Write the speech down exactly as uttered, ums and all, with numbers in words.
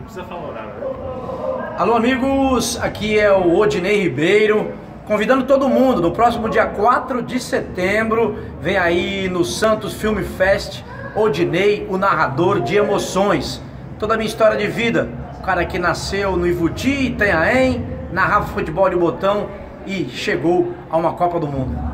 Não precisa falar horário. Alô, amigos, aqui é o Odinei Ribeiro, convidando todo mundo, no próximo dia quatro de setembro, vem aí no Santos Film Fest, Odinei, o narrador de emoções. Toda a minha história de vida, o cara que nasceu no Ivuti, Itanhaém, narrava futebol de botão e chegou a uma Copa do Mundo.